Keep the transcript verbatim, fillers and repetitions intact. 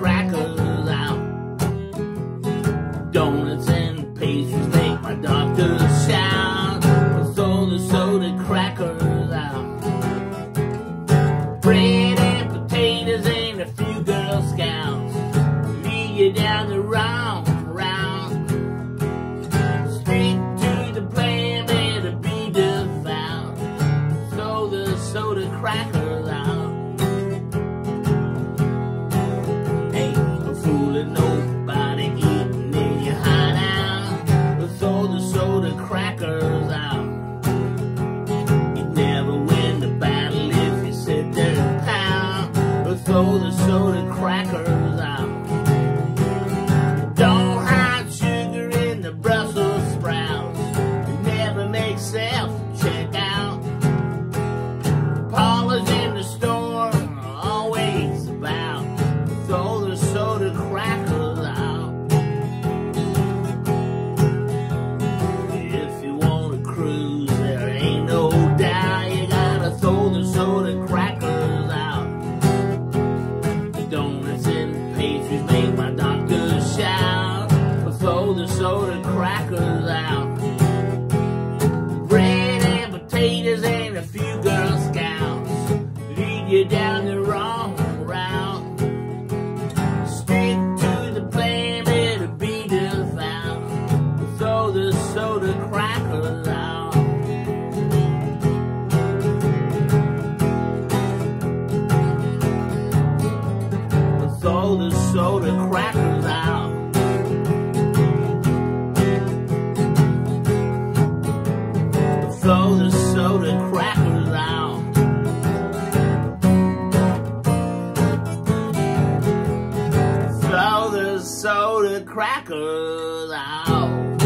crackers out. Donuts and pastries make my doctor shout. Throw the soda crackers out. Bread and potatoes and a few Girl Scouts lead you down the round, round. Stick to the plan, better be devout. Throw the soda crackers out. Ain't no fooling nobody eating in your hideout. Throw the soda crackers out. You never win the battle if you sit there and pound. Throw the soda crackers out. Don't hide sugar in the Brussels sprouts. It never makes sense. Check out. Paula's in the store, always about. Throw the soda crackers out. If you want to cruise, there ain't no doubt. You gotta throw the soda crackers out. Donuts and pastries make my doctor shout. Throw the soda crackers out. Bread and potatoes and a few Girl Scouts lead you down the wrong route. Stick to the plan, better be devout. Throw the soda crackers out. Throw the soda crackers out. Throw the soda crackers out. Throw the soda crackers out.